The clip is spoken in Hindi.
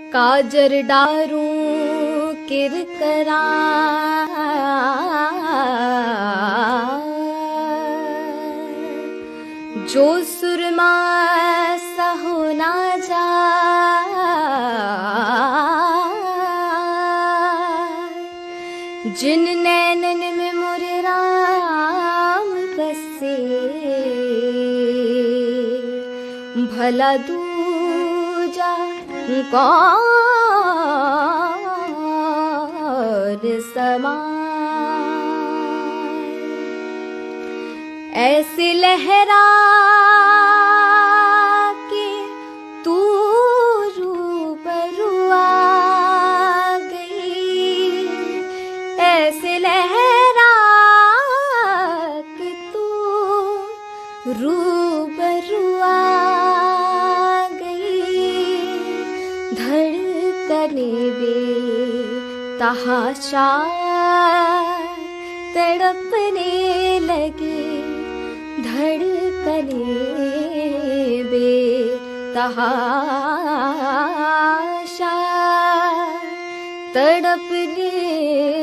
काजर डारूं किरकरा जो सुरमा सहो ना जा जिन नैनन में मोरे राम बसे भला दूजा कौन समा ऐसे लहरा के तू रूबरू आ गई, ऐसे लहरा के तू रूबरू आ गई। धड़कने बेतहाशा तड़पने लगी, धड़कने बेतहाशा तड़पने